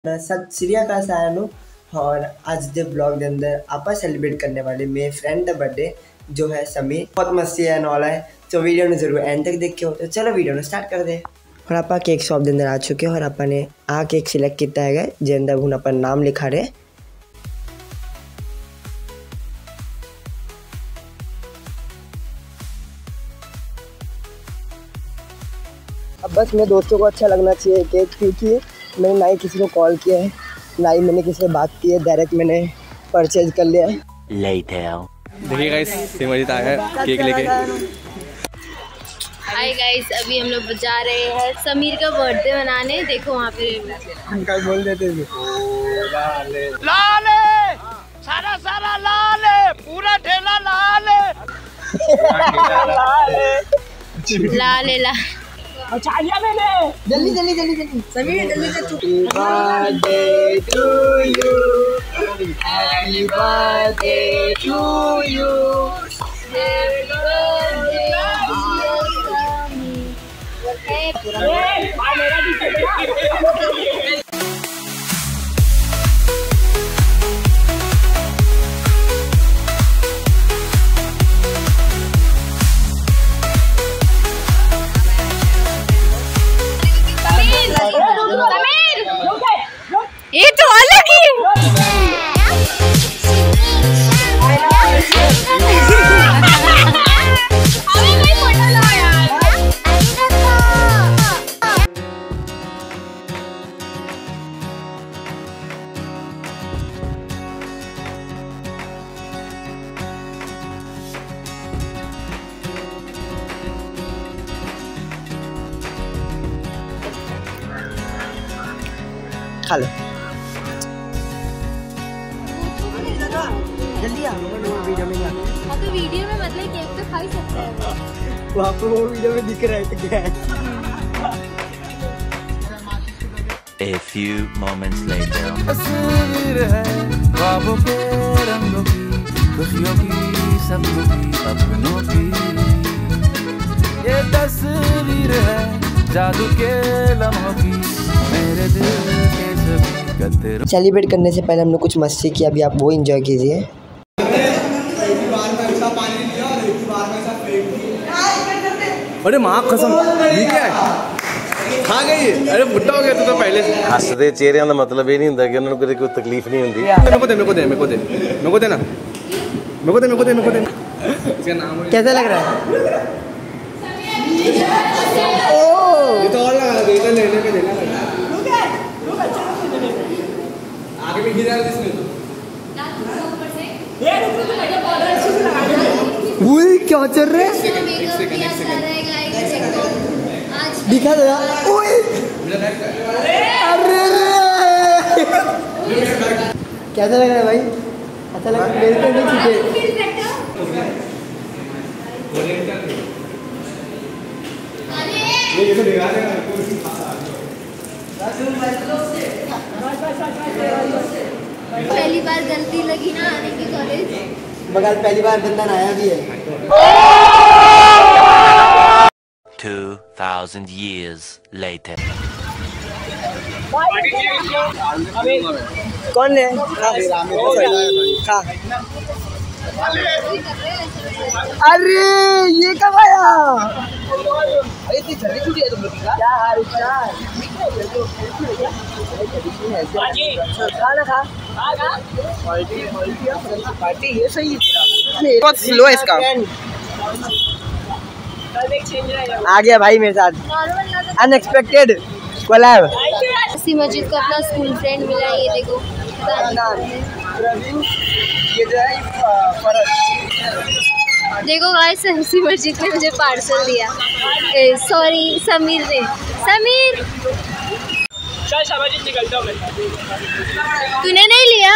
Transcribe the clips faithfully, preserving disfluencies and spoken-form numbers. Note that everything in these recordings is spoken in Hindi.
सत श्री अकाल साਰਿਆਂ ਨੂੰ। और आज के ब्लॉग के अंदर आप सेलिब्रेट करने वाले मेरे फ्रेंड का बर्थडे जो है समीर। बहुत मस्ती है वाला है, तो वीडियो में जरूर एंड तक देखियो। तो चलो वीडियो में स्टार्ट कर दे। और आप केक शॉप के अंदर आ चुके हो और आपने आ केक सिलेक्ट किया है जिसके अंदर हूँ अपन नाम लिखा रहे। अब बस मेरे दोस्तों को अच्छा लगना चाहिए केक, क्योंकि मैंने ना ही किसी को कॉल किया है ना ही मैंने किसी से बात की है, डायरेक्ट मैंने परचेज कर लिया है। देखिए गाइस सिमरजीत आया है केक लेके। हाय गाइस, अभी हम लोग जा रहे हैं समीर का बर्थडे मनाने। देखो वहाँ पे अंकल बोल देते थे लाल है, सारा सारा लाल है, पूरा ठेला लाल है, लाल है ला अच्छा आया मैंने। जल्दी जल्दी जल्दी जल्दी समीर जल्दी से। Birthday to you, happy birthday to you, ये तो अलग ही खा लो जल्दी आ। वीडियो में हाँ तो वीडियो में मतलब केक तो खा ही सकते हैं। वहाँ पे वो वीडियो में दिख रहा है तो क्या है। A few moments later. तस्वीर है ख्वाबों के रंगों की, खुशियों की, सपनों की, अपनों की। ये तस्वीर है जादू के लम्हों की, मेरे दिल के सभी गद्दे। सेलिब्रेट करने से पहले हमने कुछ मस्ती की, अभी आप वो एंजॉय कीजिए। अरे माँ कसम ये क्या है खा गई। अरे बुढ़ा हो गया तू तो पहले से। हसदे चेहरिਆਂ ਦਾ ਮਤਲਬ ਇਹ ਨਹੀਂ ਹੁੰਦਾ ਕਿ ਉਹਨਾਂ ਨੂੰ ਕੋਈ ਤਕਲੀਫ ਨਹੀਂ ਹੁੰਦੀ। मेरे को दे मेरे को दे मेरे को दे मेरे को देना मेरे को दे मेरे को दे मेरे को दे। इसका नाम कैसा लग रहा है? ये तो और लगा दे इधर लेने पे देना आगे भी गिरा इसमें तो। वही क्या चल रहा है? दिखा दो यार। ओए अरे कैसा लग रहा है भाई? अच्छा लग रहा है? मेरे को नहीं छूटे। पहली बार गलती लगी ना आने की कॉलेज, मगर पहली बार बंदा आया भी है। Two thousand years later. कौन है? खा। अरे ये कब आया? क्या हाल चाल? खाना खा। पार्टी ये सही है। बहुत स्लो है इसका। आ गया भाई मेरे साथ अनएक्सपेक्टेड कोलैब। सिमरजीत को अपना स्कूल फ्रेंड मिला। ये देखो ये जो है देखो गाइस, सिमरजीत ने मुझे पार्सल दिया। सॉरी समीर ने। समीर तूने नहीं लिया?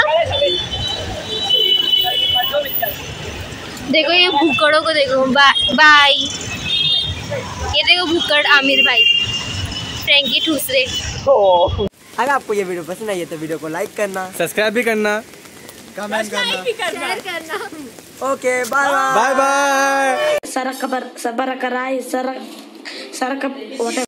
देखो ये भूखड़ों को देखो। बाय। ये देखो भूखड़ आमिर भाई, फ्रैंकी ठूसरे। अगर आपको ये वीडियो पसंद आई है तो वीडियो को लाइक करना, सब्सक्राइब भी करना, कमेंट करना, शेयर करना। Okay bye bye bye. Sarah kabar, sabar karai, Sarah, Sarah kap, whatever.